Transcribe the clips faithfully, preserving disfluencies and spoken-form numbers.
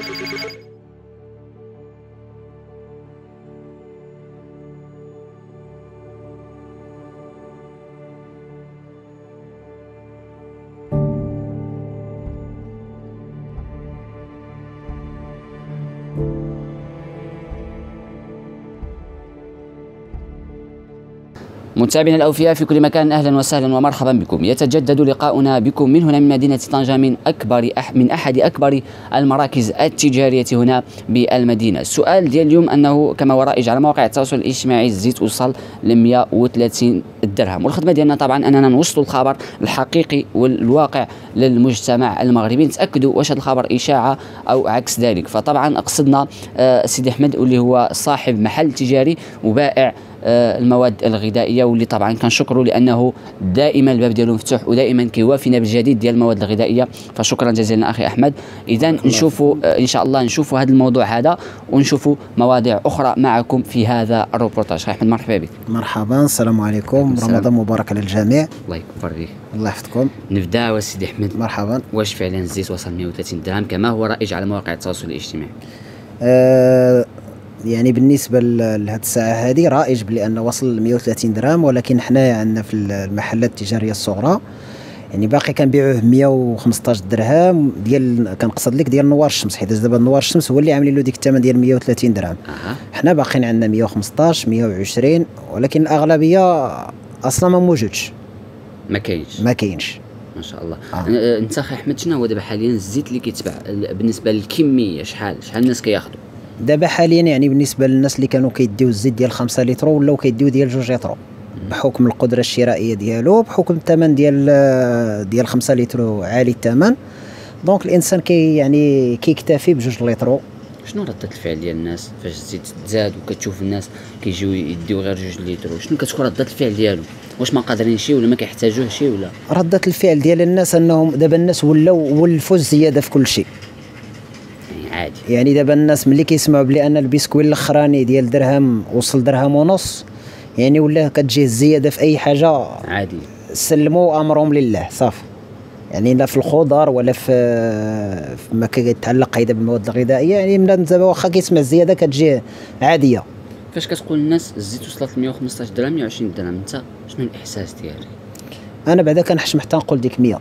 متابعينا الأوفياء في كل مكان، أهلا وسهلا ومرحبا بكم. يتجدد لقاؤنا بكم من هنا من مدينة طنجة، من أكبر من أحد أكبر المراكز التجارية هنا بالمدينة. السؤال ديال اليوم أنه كما هو رائج على مواقع التواصل الاجتماعي، الزيت وصل ل مئة وثلاثين درهم، والخدمة ديالنا طبعا أننا نوصلوا الخبر الحقيقي والواقع للمجتمع المغربي، نتأكدوا واش هذا الخبر إشاعة أو عكس ذلك. فطبعا قصدنا آه سيدي أحمد واللي هو صاحب محل تجاري وبائع المواد الغذائيه، واللي طبعا كنشكروا لانه دائما الباب ديالو مفتوح ودائما كيوافينا بالجديد ديال المواد الغذائيه، فشكرا جزيلا اخي احمد. اذا نشوفوا ان شاء الله نشوفوا هذا الموضوع هذا ونشوفوا مواضيع اخرى معكم في هذا الروبورتاج. اخي احمد مرحبا بك. مرحبا، السلام عليكم، رمضان مبارك على الجميع. الله يكبر بك. الله يحفظكم. نبدا سيدي احمد. مرحبا. واش فعلا الزيت وصل مئة وثلاثين درهم كما هو رائج على مواقع التواصل الاجتماعي؟ أه يعني بالنسبه لهذه الساعه هذه رائج بان وصل مئة وثلاثين درهم، ولكن حنا عندنا في المحلات التجاريه الصغرى يعني باقي كنبيعوه مئة وخمسطاش درهم ديال، كنقصد لك ديال نوار الشمس، حيت دابا نوار الشمس هو اللي عاملين له ديك الثمن ديال مئة وثلاثين درهم. أه. حنا باقيين عندنا مئة وخمسطاش مئة وعشرين، ولكن الاغلبيه اصلا ما موجودش، ما كاينش ما كاينش ما شاء الله. آه. انت اخي احمد شنو هو دابا حاليا الزيت اللي كيتباع بالنسبه للكميه؟ شحال شحال الناس كياخذوا دابا حاليا؟ يعني بالنسبه للناس اللي كانوا كيديو الزيت ديال خمسة لتر ولاو كيديو ديال جوج لتر، بحكم القدره الشرائيه ديالو، بحكم الثمن ديال ديال خمسة لتر عالي الثمن، دونك الانسان كي يعني كيكتفي بجوج لتر. شنو ردة الفعل ديال الناس فاش الزيت تزاد وكتشوف الناس كيجيو يديو غير جوج لتر؟ شنو كتكون ردة الفعل ديالو؟ واش ما قادرين شي ولا ما كيحتاجوه شي ولا؟ ردة الفعل ديال الناس انهم دابا الناس ولاو ولفوا الزياده في كل شيء. عادي. يعني دابا الناس ملي كيسمعوا بلي ان البسكويت الاخراني ديال درهم وصل درهم ونص، يعني ولا كتجيه الزياده في اي حاجه عادي، سلموا امرهم لله صافي. يعني لا في الخضر ولا في ما كيتعلق هيدا بالمواد الغذائيه، يعني من دابا واخا كيسمع الزياده كتجيه عاديه. فاش كتقول الناس الزيت وصلت ل مئة وخمسطاش درهم مئة وعشرين درهم، انت شنو الاحساس ديالك؟ انا بعدا كنحشم حتى نقول ديك مئة،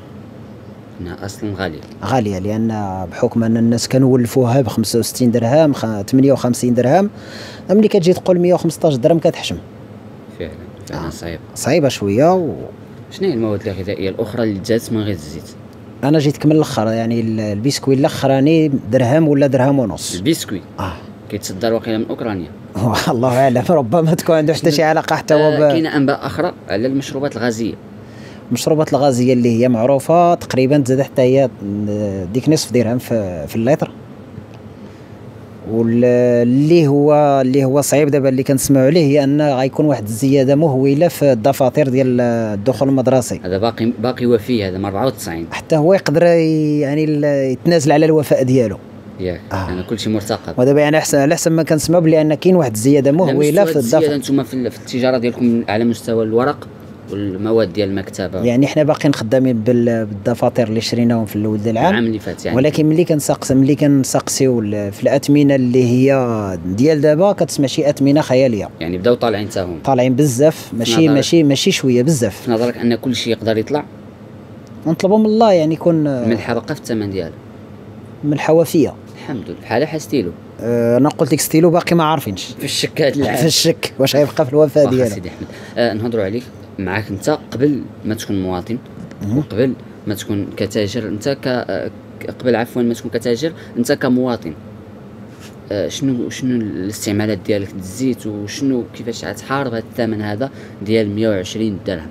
انها اصلا غاليه غاليه، لان بحكم ان الناس كانوا ولفوها ب خمسة وستين درهم ثمانية وخمسين درهم، ملي كتجي تقول مئة وخمسطاش درهم كتحشم فعلا. فعلا صعيبه صعيبه شويه. و... شنو هي المواد الغذائيه الاخرى اللي تزادت من غير الزيت؟ انا جيتك من الاخر، يعني البسكويت الاخراني درهم ولا درهم ونص. البسكويت اه كيتصدر واقيلا من اوكرانيا. الله اعلم، ربما تكون عنده حتى شي علاقه حتى هو. آه كاينه انباء اخرى على المشروبات الغازيه. المشروبات الغازيه اللي هي معروفه تقريبا تزاد حتى هي ديك نصف درهم في, في اللتر. واللي هو اللي هو صعيب دابا اللي كنسمعوا عليه هي ان غيكون واحد الزياده مهوله في الدفاتر ديال الدخول المدرسي. هذا باقي باقي وفي هذا من أربعة وتسعين، حتى هو يقدر يعني يتنازل على الوفاء ديالو. ياك آه. انا كل شيء مرتقب. ودابا يعني احسن على حسب ما كنسمعوا بلي ان كاين واحد الزياده مهوله في الدفاتر. انتم في التجاره ديالكم على مستوى الورق والمواد ديال المكتبه؟ يعني حنا باقيين خدامين بالدفاتر اللي شريناهم في الاول ديال العام، العام اللي فات يعني. ولكن ملي كنسقس ملي كنسقسيو في الاثمنه اللي هي ديال دابا كتسمى شي اثمنه خياليه، يعني بداو طالعين حتى هما طالعين بزاف، ماشي ماشي ماشي شويه بزاف. في نظرك ان كل شيء يقدر يطلع؟ نطلبوا من الله يعني يكون من الحرقه في الثمن ديالو، من الحوافيه. الحمد لله. بحال حال ستيلو. أه انا قلت لك ستيلو باقي ما عارفينش في الشك هذا العام. في الشك واش غيبقى في الوفاء ديالو. سيدي احمد أه نهضروا عليك معاك انت قبل ما تكون مواطن وقبل ما تكون كتاجر، انت ك قبل عفوا ما تكون كتاجر انت كمواطن، أه شنو شنو الاستعمالات ديالك للزيت، وشنو كيفاش غتحارب هذا الثمن هذا ديال مئة وعشرين درهم؟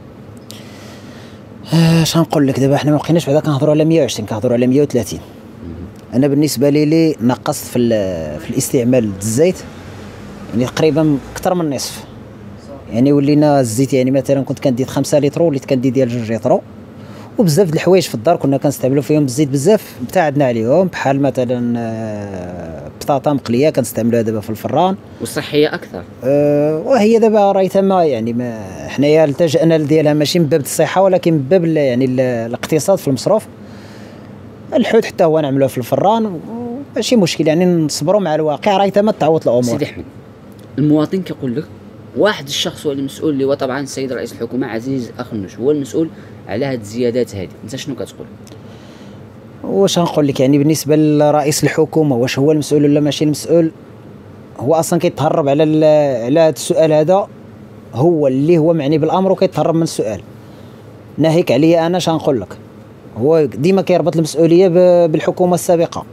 اش غنقول لك دابا، حنا ما بقيناش بعدا كنهضروا على مئة وعشرين، كنهضروا على مئة وثلاثين. انا بالنسبه لي لي نقصت في في الاستعمال الزيت يعني تقريبا اكثر من النصف. يعني ولينا الزيت يعني مثلا كنت كندير خمسة لتر وليت كندير ديال جوج لتر، وبزاف د الحوايج في الدار كنا كنستعملوا فيهم الزيت بزاف ابتعدنا عليهم، بحال مثلا بطاطا مقليه كنستعملوها دابا في الفران وصحيه اكثر. أه وهي دابا راهي تما يعني ما حنايا التجأنا لديالها ماشي من باب الصحه ولكن من باب يعني الاقتصاد في المصروف. الحوت حتى هو نعملوه في الفران ماشي مشكل يعني نصبروا مع الواقع، راه ما تعوض الامور. سيدي احمد، المواطن كيقول لك واحد الشخص هو المسؤول، اللي هو طبعا السيد رئيس الحكومه عزيز اخنوش هو المسؤول على هاد الزيادات هذه، انت شنو كتقول؟ واش غنقول لك يعني بالنسبه لرئيس الحكومه واش هو المسؤول ولا ماشي المسؤول؟ هو اصلا كيتهرب على على هذا السؤال هذا، هو اللي هو معني بالامر وكيتهرب من السؤال. ناهيك عليا انا اش غنقول لك، هو ديما كيربط المسؤوليه بالحكومه السابقه.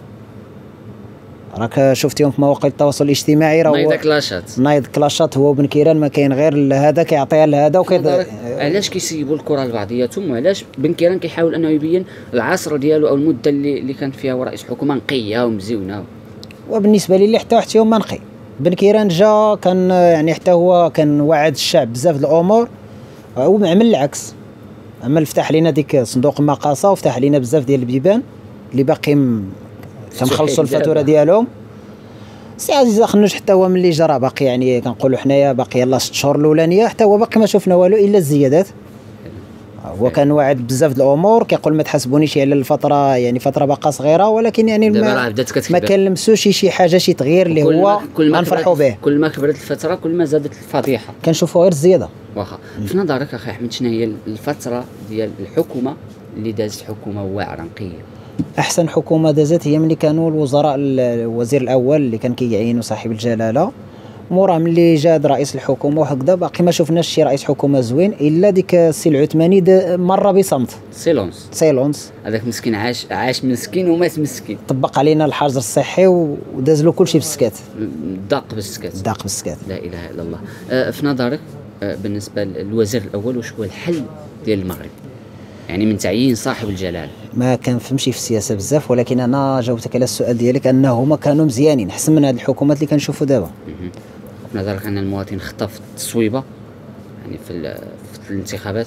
راك شفتيهم في مواقع التواصل الاجتماعي، راه نايض كلاشات نايض كلاشات هو بن كيران، ما كاين غير هذا كيعطيها لهذا وكيض... علاش كيسيبوا الكره لبعضياتهم، وعلاش بن كيران كيحاول انه يبين العصر ديالو او المده اللي اللي كان فيها هو رئيس الحكومه نقيه ومزيونه؟ وبالنسبه لي اللي حتى حتى هما نقي. بن كيران جا كان يعني حتى هو كان وعد الشعب بزاف د الامور، وعمل العكس، عمل فتح لينا ديك صندوق المقاصه وفتح لينا بزاف ديال البيبان اللي باقي كنخلصوا الفاتوره ديالهم. سي عزيز اخنوش حتى هو ملي جرى باقي يعني كنقولوا حنايا باقي يلاه ست شهور الاولانيه، حتى هو باقي ما شفنا والو الا الزيادات. هو كان واعد بزاف د الامور، كيقول ما تحاسبونيش على الفتره يعني فتره باقا صغيره، ولكن يعني ما, ما كنلمسوش شي حاجه شي تغيير اللي هو غنفرحوا به. كل ما كبرت الفتره كل ما زادت الفضيحه، كنشوفوا غير الزياده. واخا في نظرك اخي احمد شنو هي الفتره ديال الحكومه اللي دازت حكومه واعره نقيه؟ احسن حكومه دازت هي ملي كانوا الوزراء، الوزير الاول اللي كان كيعينوا صاحب الجلاله، مورا ملي جا رئيس الحكومه وهكذا باقي ما شفناش شي رئيس حكومه زوين الا ديك السي العثماني مره بصمت. سيلونس سيلونس هذاك مسكين عاش عاش مسكين ومات مسكين، طبق علينا الحجر الصحي وداز له كلشي بالسكات، داق بالسكات داق بالسكات. لا اله الا الله. آه في نظرك آه بالنسبه للوزير الاول واش هو الحل ديال المغرب؟ يعني من تعيين صاحب الجلاله. ما كنفهمش في السياسه بزاف، ولكن انا جاوبتك على السؤال ديالك انه هما كانوا مزيانين احسن من هذه الحكومات اللي كنشوفوا دابا. في نظرك ان المواطن خطا في التصويبه يعني في, في الانتخابات؟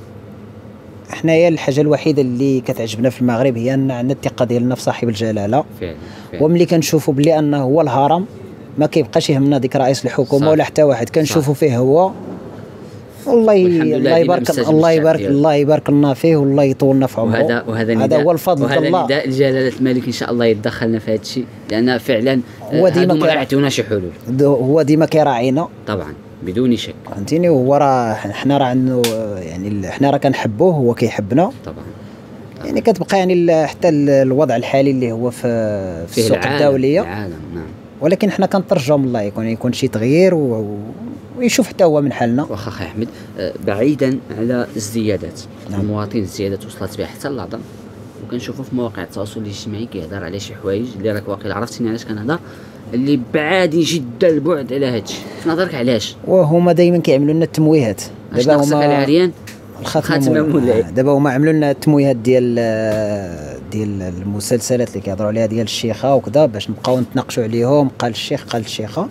حنايا الحاجه الوحيده اللي كتعجبنا في المغرب هي ان عندنا الثقه ديالنا في صاحب الجلاله فعلا, فعلا. وملي كنشوفوا بلي انه هو الهرم ما كيبقاش يهمنا ديك رئيس الحكومه ولا حتى واحد، كنشوفوا فيه هو. الله الله يبارك الله يبارك الله يبارك لنا فيه والله يطولنا في عمره. وهذا وهذا هذا هو الفضل وهذا الله. نداء لجلاله الملك ان شاء الله يتدخلنا في هذا الشيء، لان فعلا هو ديما ما غيعطيونا شي حلول. هو ديما كيراعينا طبعا بدون شك، فهمتيني. وهو راه حنا راه عنده يعني حنا راه كنحبوه هو كيحبنا طبعا, طبعا. يعني كتبقى يعني حتى الوضع الحالي اللي هو في في السوق العالم الدوليه العالم نعم. ولكن حنا كنترجوا من الله يكون يكون شي تغيير و... ويشوف حتى هو من حالنا. واخا اخي احمد بعيدا على الزيادات، نعم. المواطن الزيادات وصلت بها حتى للعظم، وكنشوفوا في مواقع التواصل الاجتماعي كيهضر على شي حوايج اللي راك واقيلا عرفتيني علاش كنهضر، اللي بعادي جدا البعد على هادشي. في نظرك علاش؟ وهما دائما كيعملوا لنا التمويهات. دابا هما العريان الخاتمه مولاي، دابا هما عملوا لنا التمويهات ديال ديال المسلسلات اللي كيهضروا عليها ديال الشيخه وكذا باش نبقاو نتناقشوا عليهم، قال الشيخ قال الشيخه.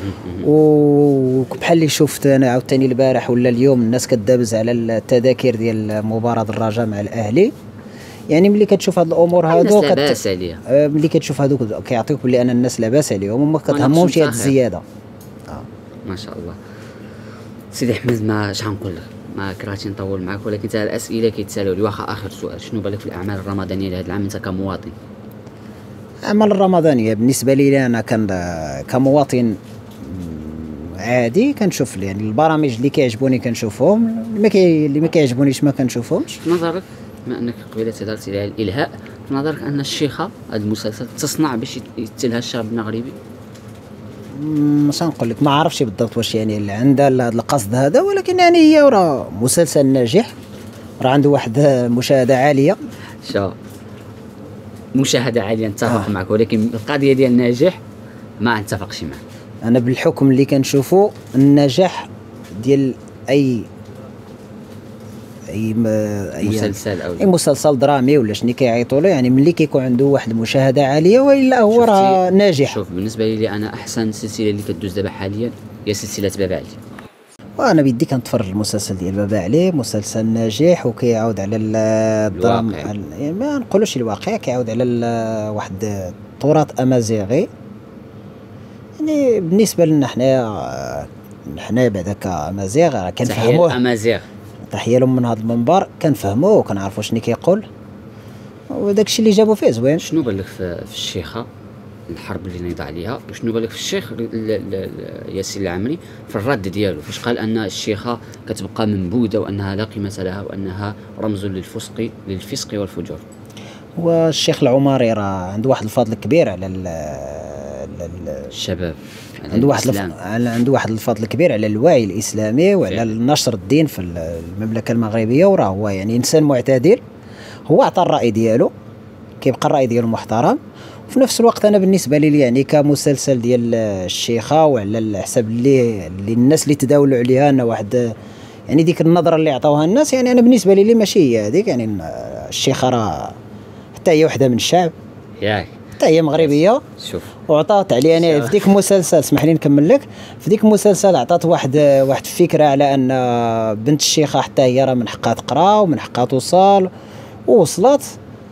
وبحال اللي شفت انا عاوتاني البارح ولا اليوم الناس كدابز على التذاكر ديال مباراه الرجاء مع الاهلي. يعني ملي كتشوف هاد الامور هادو كت... لاباس عليها، ملي كتشوف هادوك كيعطيوك بلي ان الناس لاباس عليهم وما كتهمهمش هاد الزياده. آه. ما شاء الله سيدي احمد، ما اش غنقول لك، ما كرهتش نطول معك، ولكن حتى الاسئله كيتسالوا لي. واخا اخر سؤال، شنو بالك في الاعمال الرمضانيه لهذا العام انت كمواطن؟ الاعمال الرمضانيه بالنسبه لي انا كان كمواطن عادي كنشوف يعني البرامج اللي كيعجبوني كنشوفهم، اللي ما كي اللي ما كيعجبونيش ما كنشوفهمش. في نظرك بما انك قبيله تهضرتي على الالهاء، في نظرك ان الشيخه هذا المسلسل تصنع باش يتلها الشعب المغربي؟ مش نقول لك، ما عرفتش بالضبط واش يعني اللي عندها هذا القصد هذا، ولكن يعني هي راه مسلسل ناجح، راه عنده واحد مشاهده عاليه. شوف مشاهده عاليه نتفق آه. معك، ولكن القضيه ديال الناجح ما نتفقش معك. انا بالحكم اللي كنشوفه النجاح ديال اي اي, أي مسلسل او اي مسلسل درامي ولا شنو كيعيطوا له، يعني ملي كيكون عنده واحد المشاهده عاليه والا هو راه ناجح. شوف بالنسبه لي انا احسن سلسله اللي كدوز دابا حاليا هي سلسله بابا علي. وانا بدي كنتفرج المسلسل ديال بابا علي، مسلسل ناجح وكيعاود على الدراما، يعني ما نقولوش الواقع، كيعاود على واحد التراث امازيغي. يعني بالنسبه لنا حنايا حنايا بعدا كامازيغ كنفهموه. تحيه امازيغ، تحيه لهم من هذا المنبر، كنفهموه وكنعرفوا شنو كيقول، وداك الشيء اللي جابوا فيه زوين. شنو بان لك في الشيخه الحرب اللي نضع عليها. وشنو قال لك في الشيخ ياسين العمري في الرد ديالو فاش قال ان الشيخه كتبقى منبوذه وانها لا قيمه لها وانها رمز للفسق للفسق والفجور. والشيخ العمري راه عنده واحد الفضل كبير على الشباب، عنده واحد الف... عنده واحد الفضل كبير على الوعي الاسلامي وعلى نشر الدين في المملكه المغربيه. وراه هو يعني انسان معتدل، هو عطى الراي ديالو، كيبقى الراي ديالو محترم. وفي نفس الوقت انا بالنسبه لي يعني كمسلسل ديال الشيخه وعلى الحساب اللي, اللي الناس اللي تداولوا عليها انه واحد يعني ديك النظره اللي عطاوها الناس، يعني انا بالنسبه لي ماشي هي هذيك. يعني الشيخه راه حتى هي وحده من الشعب، ياك حتى هي مغربيه. شوف وعطات علي انا في ديك المسلسل، اسمح لي نكمل لك. في ديك المسلسل عطات واحد واحد الفكره على ان بنت الشيخه حتى هي راه من حقها تقرا ومن حقها توصل ووصلت.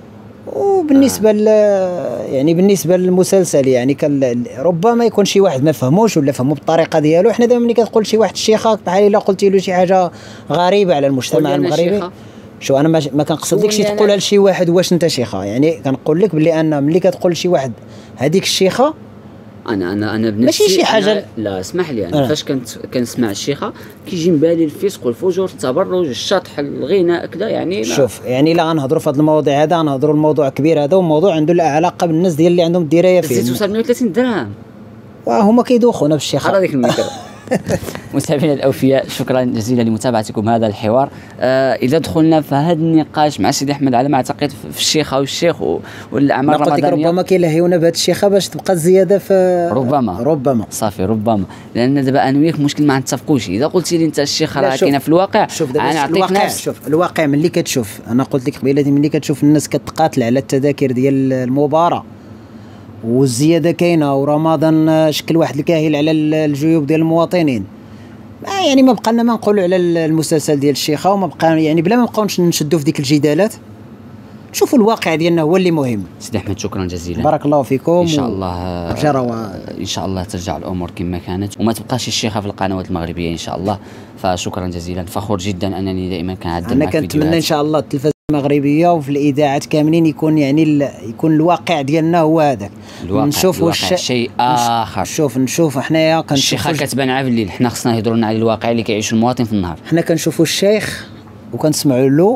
وبالنسبه آه. يعني بالنسبه للمسلسل يعني كان ربما يكون شي واحد ما فهموش ولا فهموا بالطريقه ديالو. حنا دائما ملي كتقول شي واحد الشيخه بحال الا قلتي له شي حاجه غريبه على المجتمع المغربي. شو انا ما, ما كنقصدلكش تقولها لشي واحد واش انت شيخه، يعني كنقول لك بلي ان ملي كتقول لشي واحد هذيك الشيخه انا انا انا بنفسي ماشي شي حاجه. لا اسمح لي، انا فاش كنت كنسمع الشيخه كيجي بالي الفسق والفجور، التبرج، الشطح، الغناء كذا. يعني شوف يعني لا غنهضروا في هذا المواضيع هذا، غنهضروا الموضوع كبير هذا وموضوع عنده علاقه بالناس ديال اللي عندهم الدرايه فيه. زيد توصل مية وثلاثين درهم وهما كيدوخونا بالشيخه. هذيك الميكرو. متابعينا الاوفياء، شكرا جزيلا لمتابعتكم هذا الحوار. آه اذا دخلنا في هذا النقاش مع سيدي احمد على ما اعتقد في الشيخه والشيخ والاعمال الرمضانيه، ربما كيلهيونا بهذه الشيخه باش تبقى الزياده في ربما ربما صافي ربما لان دابا انا وياك مشكل ما نتفقوش. اذا قلتي لي انت الشيخه راه كاينه في الواقع، انا نعطيك نفس. شوف الواقع ملي كتشوف، انا قلت لك قبيله ملي كتشوف الناس كتقاتل على التذاكر ديال المباراه والزياده كاينه ورمضان شكل واحد الكاهل على الجيوب ديال المواطنين، ما يعني ما بقى لنا ما نقولوا على المسلسل ديال الشيخه وما بقى يعني بلا ما نبقاوش نشدوا في ديك الجدالات. شوفوا الواقع ديالنا هو اللي مهم. سيدي احمد شكرا جزيلا، بارك الله فيكم. ان شاء الله ان شاء الله ترجع الامور كما كانت وما تبقاش الشيخه في القنوات المغربيه ان شاء الله. فشكرا جزيلا، فخور جدا انني دائما كنعدل معك. انا كنتمنى ان شاء الله التلفزه المغربيه وفي الاذاعات كاملين يكون يعني يكون الواقع ديالنا هو هذاك. نشوفوا الش... شيء اخر. شوف نشوف حنايا الشيخه كتبان على الليل، حنا خصنا نهضروا لنا على الواقع اللي كيعيش المواطن في النهار. حنا كنشوفوا الشيخ وكنسمعوا له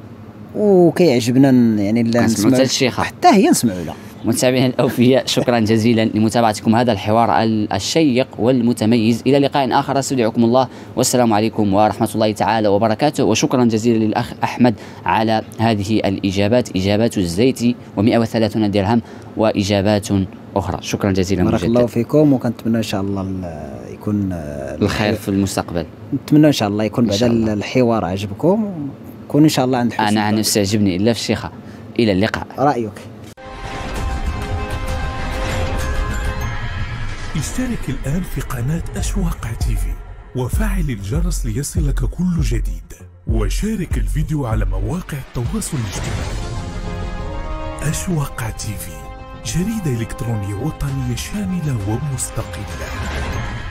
وكيعجبنا يعني نسمعوا حتى الشيخه حتى هي نسمعوا لها. متابعينا الاوفياء، شكرا جزيلا لمتابعتكم هذا الحوار الشيق والمتميز. الى لقاء اخر، استودعكم الله والسلام عليكم ورحمه الله تعالى وبركاته. وشكرا جزيلا للاخ احمد على هذه الاجابات، اجابات الزيت ومئة وثلاثين درهم واجابات اخرى. شكرا جزيلا. بارك الله فيكم، وكنتمنى ان شاء الله يكون الخير في المستقبل. نتمنى ان شاء الله يكون بعد الحوار عجبكم، يكون ان شاء الله عند حسن. انا عن نفسي عجبني الا في الشيخه. الى اللقاء. رايك؟ اشترك الآن في قناة أشواق تيفي وفعل الجرس ليصلك كل جديد، وشارك الفيديو على مواقع التواصل الاجتماعي. أشواق تيفي، جريدة إلكترونية وطنية شاملة ومستقلة.